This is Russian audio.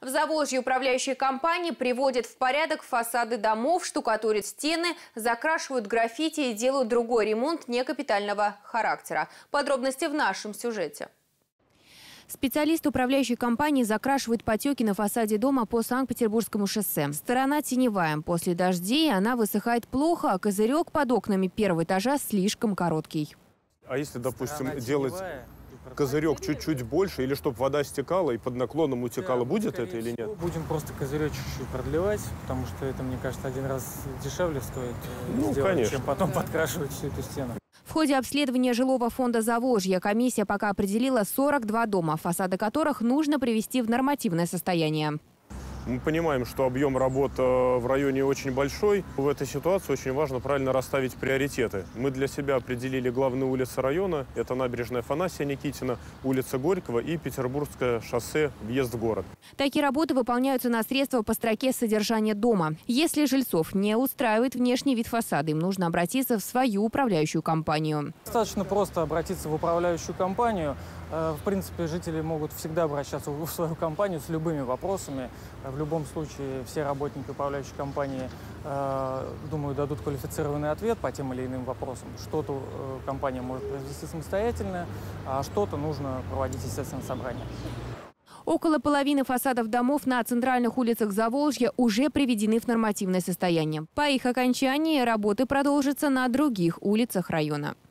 В Заволжье управляющие компании приводят в порядок фасады домов, штукатурят стены, закрашивают граффити и делают другой ремонт некапитального характера. Подробности в нашем сюжете. Специалисты управляющей компании закрашивают потеки на фасаде дома по Санкт-Петербургскому шоссе. Сторона теневая. После дождей она высыхает плохо, а козырек под окнами первого этажа слишком короткий. А если, допустим, делать козырек чуть-чуть больше, или чтобы вода стекала и под наклоном утекала, будет это или нет? Будем просто козырек чуть-чуть продлевать, потому что это, мне кажется, один раз дешевле стоит сделать, чем потом подкрашивать всю эту стену. В ходе обследования жилого фонда Заволжья комиссия пока определила 42 дома, фасады которых нужно привести в нормативное состояние. Мы понимаем, что объем работ в районе очень большой. В этой ситуации очень важно правильно расставить приоритеты. Мы для себя определили главные улицы района. Это набережная Афанасия Никитина, улица Горького и Петербургское шоссе, въезд в город. Такие работы выполняются на средства по строке содержания дома. Если жильцов не устраивает внешний вид фасада, им нужно обратиться в свою управляющую компанию. Достаточно просто обратиться в управляющую компанию. В принципе, жители могут всегда обращаться в свою компанию с любыми вопросами. В любом случае, все работники управляющей компании, думаю, дадут квалифицированный ответ по тем или иным вопросам. Что-то компания может произвести самостоятельно, а что-то нужно проводить, естественно, собрание. Около половины фасадов домов на центральных улицах Заволжья уже приведены в нормативное состояние. По их окончании работы продолжатся на других улицах района.